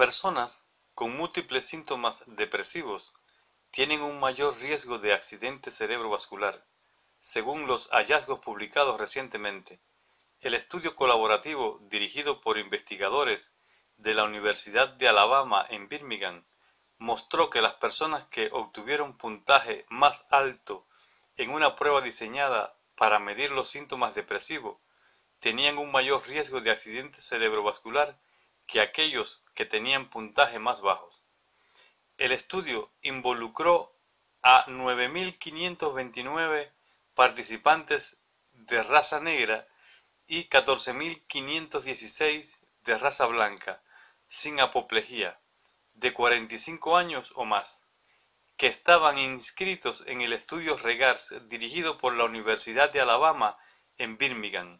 personas con múltiples síntomas depresivos tienen un mayor riesgo de accidente cerebrovascular, según los hallazgos publicados recientemente. El estudio colaborativo dirigido por investigadores de la Universidad de Alabama en Birmingham mostró que las personas que obtuvieron puntaje más alto en una prueba diseñada para medir los síntomas depresivos tenían un mayor riesgo de accidente cerebrovascular que aquellos que tenían puntaje más bajos. El estudio involucró a 9.529 participantes de raza negra y 14.516 de raza blanca, sin apoplejía, de 45 años o más, que estaban inscritos en el estudio REGARS dirigido por la Universidad de Alabama en Birmingham.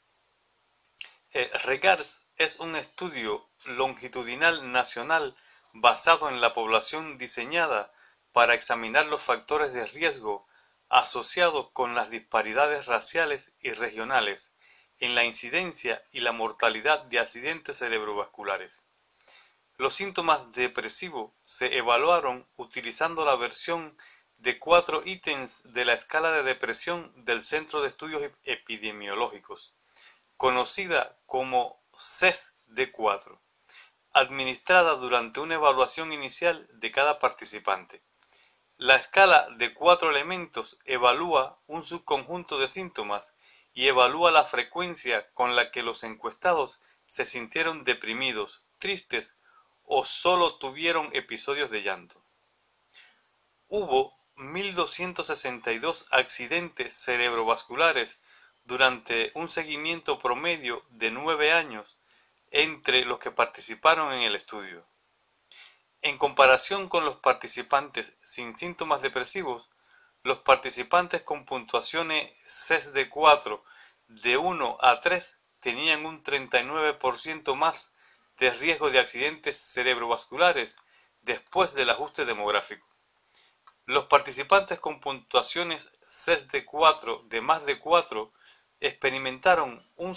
REGARS es un estudio longitudinal nacional basado en la población diseñada para examinar los factores de riesgo asociados con las disparidades raciales y regionales en la incidencia y la mortalidad de accidentes cerebrovasculares. Los síntomas depresivos se evaluaron utilizando la versión de 4 ítems de la escala de depresión del Centro de Estudios Epidemiológicos, conocida como CES-D4, administrada durante una evaluación inicial de cada participante. La escala de 4 elementos evalúa un subconjunto de síntomas y evalúa la frecuencia con la que los encuestados se sintieron deprimidos, tristes o solo tuvieron episodios de llanto. Hubo 1.262 accidentes cerebrovasculares durante un seguimiento promedio de 9 años entre los que participaron en el estudio. En comparación con los participantes sin síntomas depresivos, los participantes con puntuaciones CES-D4 de 1 a 3 tenían un 39% más de riesgo de accidentes cerebrovasculares después del ajuste demográfico. Los participantes con puntuaciones CES-D4 de más de 4 experimentaron un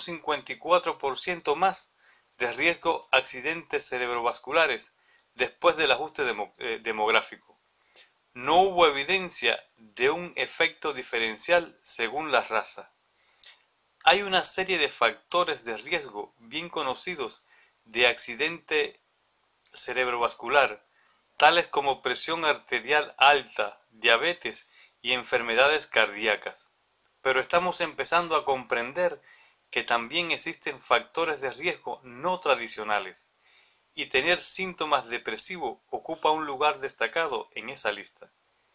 54% más de riesgo de accidentes cerebrovasculares después del ajuste demográfico. No hubo evidencia de un efecto diferencial según la raza. Hay una serie de factores de riesgo bien conocidos de accidente cerebrovascular, tales como presión arterial alta, diabetes y enfermedades cardíacas. Pero estamos empezando a comprender que también existen factores de riesgo no tradicionales, y tener síntomas depresivos ocupa un lugar destacado en esa lista.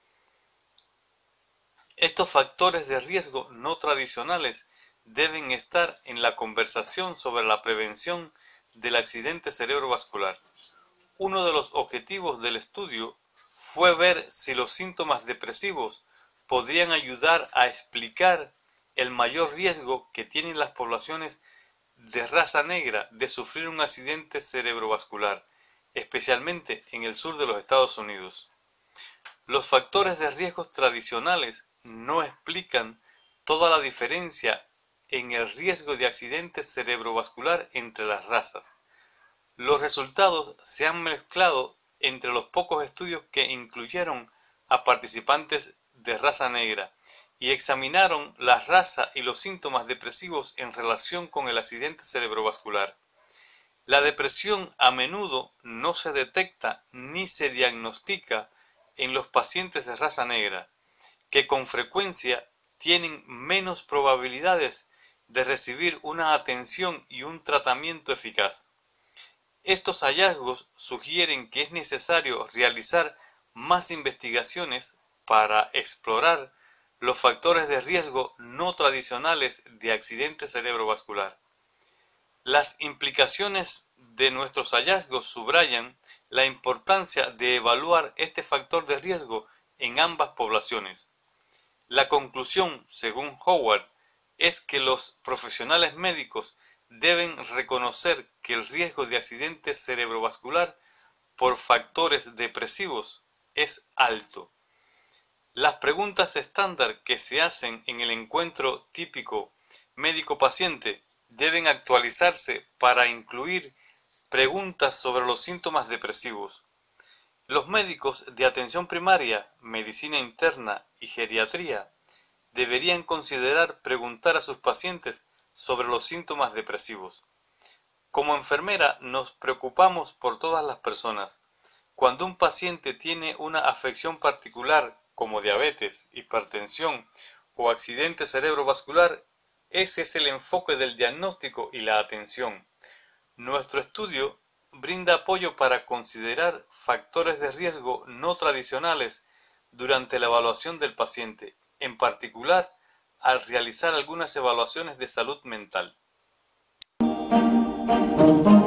Estos factores de riesgo no tradicionales deben estar en la conversación sobre la prevención del accidente cerebrovascular. Uno de los objetivos del estudio fue ver si los síntomas depresivos podrían ayudar a explicar el mayor riesgo que tienen las poblaciones de raza negra de sufrir un accidente cerebrovascular, especialmente en el sur de los Estados Unidos. Los factores de riesgo tradicionales no explican toda la diferencia en el riesgo de accidente cerebrovascular entre las razas. Los resultados se han mezclado entre los pocos estudios que incluyeron a participantes de raza negra y examinaron la raza y los síntomas depresivos en relación con el accidente cerebrovascular. La depresión a menudo no se detecta ni se diagnostica en los pacientes de raza negra, que con frecuencia tienen menos probabilidades de recibir una atención y un tratamiento eficaz. Estos hallazgos sugieren que es necesario realizar más investigaciones para explorar los factores de riesgo no tradicionales de accidente cerebrovascular. Las implicaciones de nuestros hallazgos subrayan la importancia de evaluar este factor de riesgo en ambas poblaciones. La conclusión, según Howard, es que los profesionales médicos deben reconocer que el riesgo de accidente cerebrovascular por factores depresivos es alto. Las preguntas estándar que se hacen en el encuentro típico médico-paciente deben actualizarse para incluir Preguntas sobre los síntomas depresivos. Los médicos de atención primaria, medicina interna y geriatría deberían considerar preguntar a sus pacientes sobre los síntomas depresivos. Como enfermera nos preocupamos por todas las personas. Cuando un paciente tiene una afección particular como diabetes, hipertensión o accidente cerebrovascular, ese es el enfoque del diagnóstico y la atención. Nuestro estudio brinda apoyo para considerar factores de riesgo no tradicionales durante la evaluación del paciente, en particular al realizar algunas evaluaciones de salud mental.